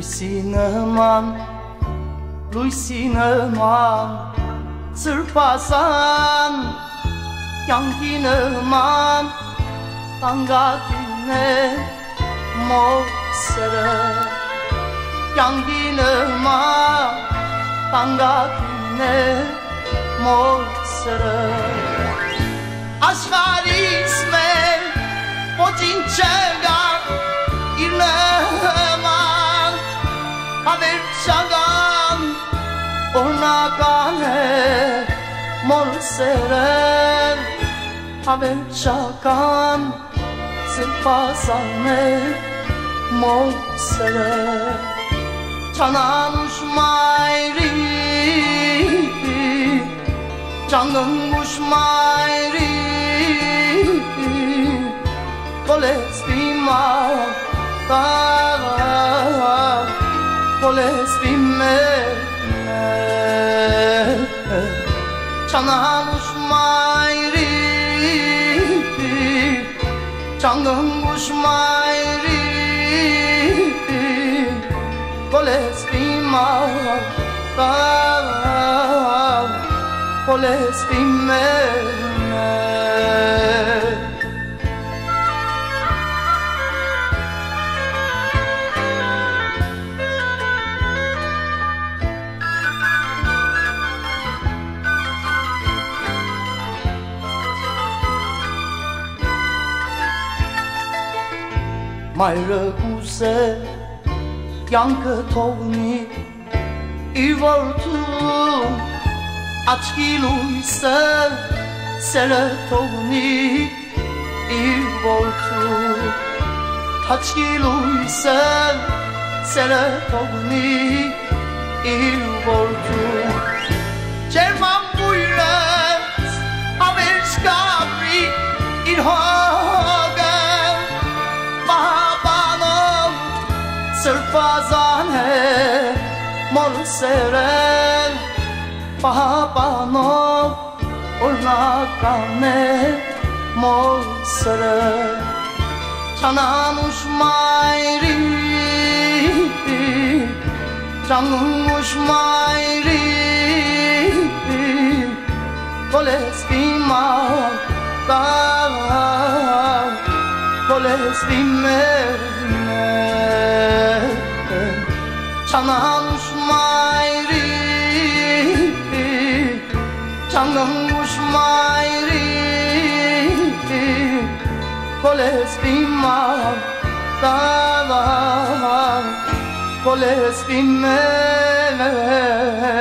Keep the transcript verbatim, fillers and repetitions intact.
Լույսինման, լույսինման, սրպասան, կյանքինման, տանգատին է մոր սերը, կյանքինման, տանգատին է մոր սերը, աշխարիս մեր ոչինչ չկա իր նման, հավերժական օրնական է մոր սերը, հավերժական սրպասան է մոր սերը, չանանուշ մայրի, չանգնուշ մայրի, կոլես բիմար, կոլես բիմեր, չանանուշ մայրի, չանգնուշ մայրի, կոլես բիմար, կոլես բիմեր, Մայրը կուսե կյանքը թողնի իր որդուն, աչքի լույսը սերը թողնի իր որդուն, աչքի լույսը սերը թողնի իր որդուն, ջերման բույրս ավերջ կապրի իր հոգը, սրպազան է մոր սերը, պահապանով օրնական է մոր սերը, չանանուշ մայրի, չանգնուշ մայրի, կոլես բիմար, կոլես բիմեր, չանանուշ մայրի, չանգնուշ մայրի, կոլես բիմար, կոլես բիմեր,